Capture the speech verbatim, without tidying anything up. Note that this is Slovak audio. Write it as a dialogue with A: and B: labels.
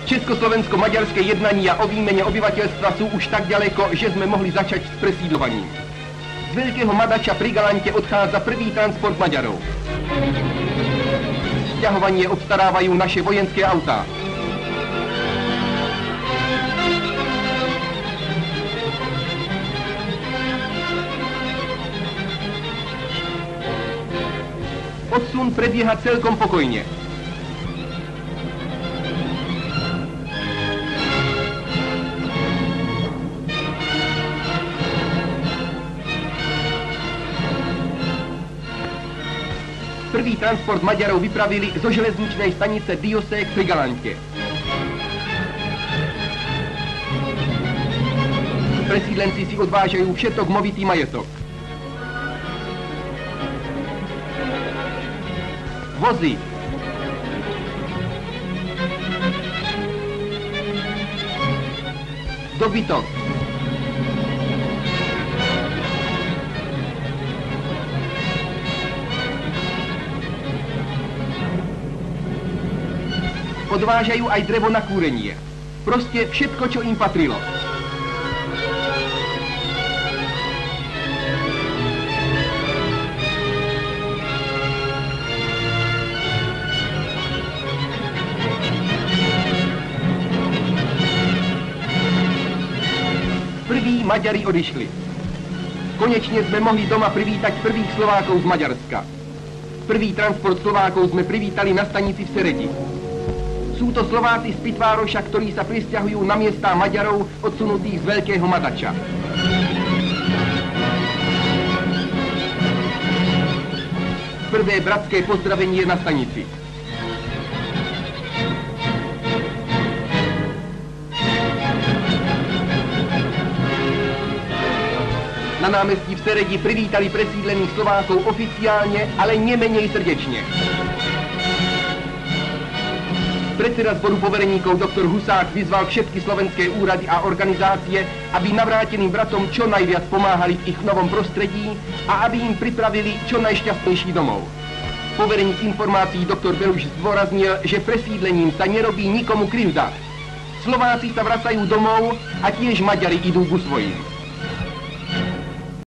A: Československo-maďarské jednání o výměně obyvatelstva jsou už tak daleko, že jsme mohli začať s presídlovaním. Z Veľkého Madača pri Galante odchádza prvý transport Maďarov. Sťahovanie obstarávajú naše vojenské autá. Odsun prebieha celkom pokojne. Prvý transport Maďarov vypravili zo železničnej stanice Diószeg pri Galante. Presídlenci si odvážajú všetok movitý majetok. Vozy. Dobytok. Odvážajú aj drevo na kúrenie. Proste všetko, čo im patrilo. Prví Maďari odišli. Konečne sme mohli doma privítať prvých Slovákov z Maďarska. Prvý transport Slovákov sme privítali na stanici v Seredi. Sú to Slováci z Pitvároša, ktorí sa prisťahujú na miestá Maďarov odsunutých z Veľkého Madača. Prvé bratské pozdravenie na stanici. Na námestí v Seredi privítali presídlených Slovákov oficiálne, ale nemenej srdečne. Predseda zboru povereníkov doktor Husák vyzval všetky slovenské úrady a organizácie, aby navráteným bratom čo najviac pomáhali v ich novom prostredí a aby im pripravili čo najšťastnejší domov. Povereník informácií doktor Beluš zdôraznil, že presídlením sa nerobí nikomu krivda. Slováci sa vracajú domov a tiež Maďari idú ku svojim.